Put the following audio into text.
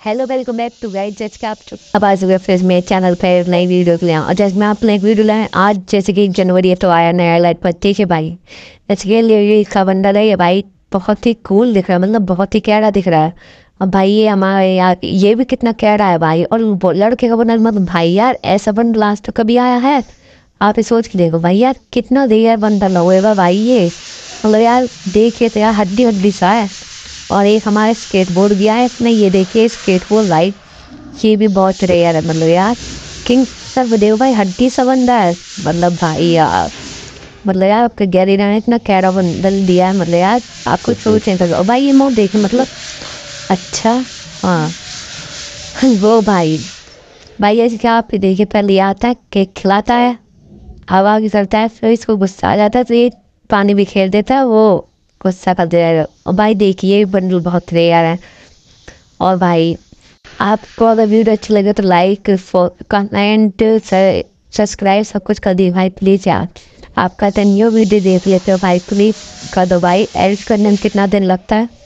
Hello welcome back to guys. जैसे कि आप अब आ चुके फिर मेरे चैनल पर नई वीडियो के लिए। और जैसे मैं आपने एक वीडियो लाए आज, जैसे कि 1 जनवरी है तो आया नया लाइट पर। ठीक है भाई, जैसे कि ये इसका बंडल है ये भाई, बहुत ही कूल दिख रहा है, मतलब बहुत ही कैरा दिख रहा है। अब भाई ये हमारे यार ये भी कितना कैरा है भाई। और लड़के का बंडल, मतलब भाई यार ऐसा बंडल आज तो कभी आया है? आप ये सोच के देखो भाई यार, कितना रेयर बंडल होगा भाई ये। मतलब यार देखिए तो यार हड्डी हड्डी सा है। और एक हमारे स्केटबोर्ड गया है इसमें, ये देखिए स्केटबोर्ड भाई, ये भी बहुत रेयर है। मतलब यार किंग सर देव भाई हड्डी सा बंदा है। मतलब भाई यार, मतलब यार आपके गैरी ने इतना कैरा बंडल दिया है। मतलब यार आपको सोच नहीं सकते भाई, ये मोड देखे मतलब अच्छा। हाँ वो भाई, भाई ऐसे क्या आप देखिए, पहले ये आता है केक खिलाता है, हवा की करता है, फिर इसको गुस्सा आ जाता है तो ये पानी भी खेल देता है, वो गुस्सा कर दे रहा है। और भाई देखिए बंडल बहुत रेयर है। और भाई आपको अगर वीडियो अच्छी लगे तो लाइक कमेंट सब्सक्राइब सब कुछ कर दिए भाई प्लीज़ यार। आपका तो न्यू वीडियो देख लेते हो भाई, प्लीज़ कर दो भाई। एडिट करने में कितना दिन लगता है?